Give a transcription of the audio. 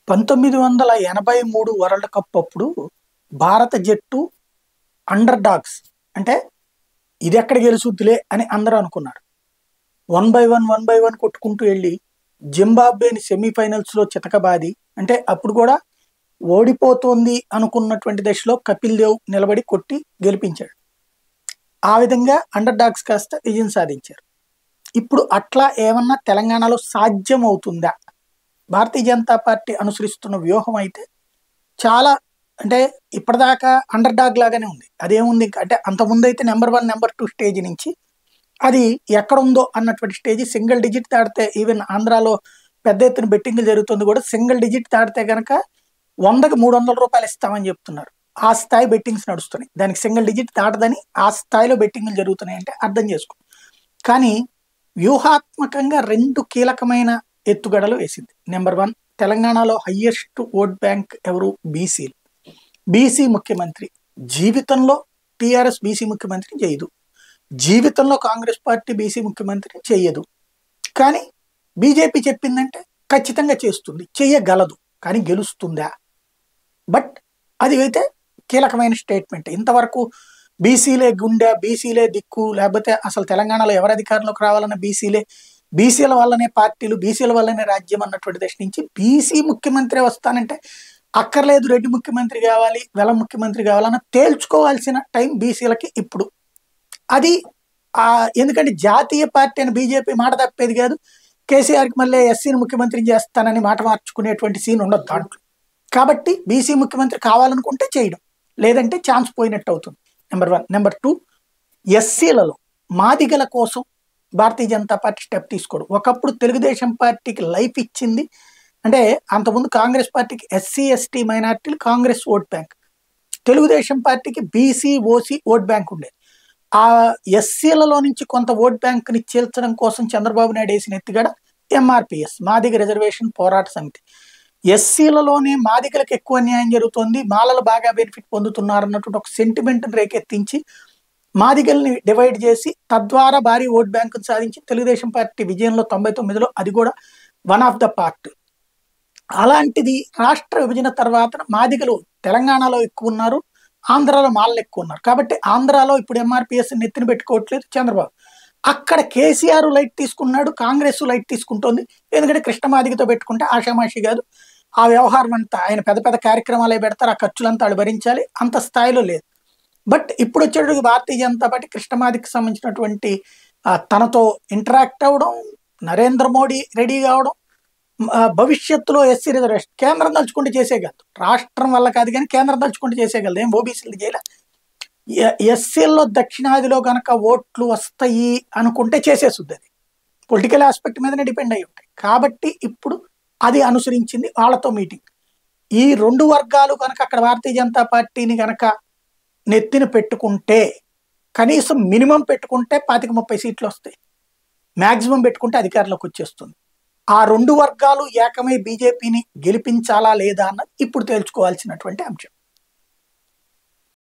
1983 world cup అప్పుడు భారత జట్టు అండర్ డాగ్స్ అంటే ఇది ఎక్కడ గెలుచుద్దిలే అని అందరూ అనుకున్నారు. 1/1 కొట్టుకుంటూ వెళ్ళి జింబాబ్వేని సెమీఫైనల్స్ లో చితకబాది, అంటే అప్పుడు కూడా ఓడిపోతోంది అనుకున్నటువంటి దశలో కపిల్ దేవ్ నిలబడి కొట్టి గెలిపించాడు. ఆ విధంగా అండర్ డాగ్స్ కాస్త విజయం సాధించారు. ఇప్పుడు అట్లా ఏమన్నా తెలంగాణలో సాధ్యం అవుతుందా? భారతీయ జనతా పార్టీ అనుసరిస్తున్న వ్యూహం అయితే చాలా, అంటే ఇప్పటిదాకా అండర్ డాగ్ లాగానే ఉంది. అదేముంది ఇంకా అంటే అంతకుముందు అయితే నెంబర్ 1 నెంబర్ 2 స్టేజ్ నుంచి అది ఎక్కడ ఉందో అన్నటువంటి స్టేజ్ సింగిల్ డిజిట్ దాటితే, ఈవెన్ ఆంధ్రాలో పెద్ద ఎత్తున బెట్టింగ్లు జరుగుతుంది కూడా, సింగిల్ డిజిట్ దాటితే కనుక 100కి 300 రూపాయలు ఇస్తామని చెప్తున్నారు. ఆ స్థాయి బెట్టింగ్స్ నడుస్తున్నాయి. దానికి సింగిల్ డిజిట్ దాటదని ఆ స్థాయిలో బెట్టింగ్లు జరుగుతున్నాయి అంటే అర్థం చేసుకో. కానీ వ్యూహాత్మకంగా 2 కీలకమైన ఎత్తుగడలు వేసింది. నెంబర్ 1, తెలంగాణలో హయ్యెస్ట్ ఓట్ బ్యాంక్ ఎవరు? బీసీలు. బీసీ ముఖ్యమంత్రి జీవితంలో టీఆర్ఎస్ బీసీ ముఖ్యమంత్రిని చేయదు, జీవితంలో కాంగ్రెస్ పార్టీ బీసీ ముఖ్యమంత్రిని చేయదు. కానీ బీజేపీ చెప్పిందంటే ఖచ్చితంగా చేస్తుంది, చేయగలదు. కానీ గెలుస్తుందా? బట్ అది అయితే కీలకమైన స్టేట్మెంట్. ఇంతవరకు బీసీలే గుండె, బీసీలే దిక్కు, లేకపోతే అసలు తెలంగాణలో ఎవరు అధికారంలోకి రావాలన్న బీసీలే, బీసీల వల్లనే పార్టీలు, బీసీల వల్లనే రాజ్యం అన్నటువంటి దశ నుంచి బీసీ ముఖ్యమంత్రి వస్తానంటే అక్కర్లేదు, రెడ్డి ముఖ్యమంత్రి కావాలి, వెల ముఖ్యమంత్రి కావాలన్న తేల్చుకోవాల్సిన టైం బీసీలకి ఇప్పుడు. అది ఎందుకంటే జాతీయ పార్టీ అని బీజేపీ మాట తప్పేది కాదు. కేసీఆర్కి మళ్ళీ ఎస్సీని ముఖ్యమంత్రిని చేస్తానని మాట మార్చుకునేటువంటి సీన్ ఉండదు దాంట్లో. కాబట్టి బీసీ ముఖ్యమంత్రి కావాలనుకుంటే చేయడం, లేదంటే ఛాన్స్ పోయినట్టు అవుతుంది. నెంబర్ 1. నెంబర్ 2, ఎస్సీలలో మాదిగల కోసం భారతీయ జనతా పార్టీ స్టెప్ తీసుకోవడం. ఒకప్పుడు తెలుగుదేశం పార్టీకి లైఫ్ ఇచ్చింది, అంటే అంతకుముందు కాంగ్రెస్ పార్టీకి ఎస్సీ ఎస్టీ మైనార్టీలు కాంగ్రెస్ ఓట్ బ్యాంక్, తెలుగుదేశం పార్టీకి బీసీ ఓసీ ఓట్ బ్యాంక్ ఉండేది. ఆ ఎస్సీలలో నుంచి కొంత ఓట్ బ్యాంక్ని చీల్చడం కోసం చంద్రబాబు నాయుడు వేసిన ఎత్తుగడ ఎంఆర్పిఎస్, మాదిగ రిజర్వేషన్ పోరాట సమితి. ఎస్సీలలోనే మాదిగలకు ఎక్కువ న్యాయం జరుగుతుంది, మాలలు బాగా బెనిఫిట్ పొందుతున్నారు అన్నటువంటి ఒక సెంటిమెంట్ని రేకెత్తించి మాదిగల్ని డివైడ్ చేసి తద్వారా భారీ ఓట్ బ్యాంకును సాధించి తెలుగుదేశం పార్టీ విజయంలో 99లో అది కూడా వన్ ఆఫ్ ద పార్ట్. అలాంటిది రాష్ట్ర విభజన తర్వాత మాదిగలు తెలంగాణలో ఎక్కువ ఉన్నారు, ఆంధ్రాలో మాలలు ఎక్కువ ఉన్నారు. కాబట్టి ఆంధ్రాలో ఇప్పుడు ఎంఆర్పిఎస్ నెత్తిన పెట్టుకోవట్లేదు చంద్రబాబు. అక్కడ కేసీఆర్ లైట్ తీసుకున్నాడు, కాంగ్రెస్ లైట్ తీసుకుంటోంది. ఎందుకంటే కృష్ణమాదిగతో పెట్టుకుంటే ఆషామాషి కాదు, ఆ వ్యవహారం అంతా ఆయన పెద్ద పెద్ద కార్యక్రమాలే పెడతారు, ఆ ఖర్చులంతా వాళ్ళు భరించాలి, అంత స్థాయిలో లేదు. బట్ ఇప్పుడు వచ్చేటప్పుడు భారతీయ జనతా పార్టీ కృష్ణమాదికి సంబంధించినటువంటి తనతో ఇంటరాక్ట్ అవ్వడం, నరేంద్ర మోడీ రెడీ కావడం, భవిష్యత్తులో ఎస్సీ రిజర్వేషన్ కేంద్రం తలుచుకుంటే చేసేయగలదు, రాష్ట్రం వల్ల కాదు కానీ కేంద్రం తలుచుకుంటే చేసేయగలదు, ఏం ఓబీసీలు చేయలే. ఎస్సీల్లో దక్షిణాదిలో కనుక ఓట్లు వస్తాయి అనుకుంటే చేసేస్తుంది, అది పొలిటికల్ ఆస్పెక్ట్ మీదనే డిపెండ్ అయి ఉంటాయి. కాబట్టి ఇప్పుడు అది అనుసరించింది, వాళ్ళతో మీటింగ్. ఈ 2 వర్గాలు కనుక అక్కడ భారతీయ జనతా పార్టీని కనుక నెత్తిన పెట్టుకుంటే, కనీసం మినిమం పెట్టుకుంటే 25-30 సీట్లు వస్తాయి, మ్యాక్సిమం పెట్టుకుంటే అధికారంలోకి వచ్చేస్తుంది. ఆ 2 వర్గాలు ఏకమై బీజేపీని గెలిపించాలా లేదా అన్నది ఇప్పుడు తేల్చుకోవాల్సినటువంటి అంశం.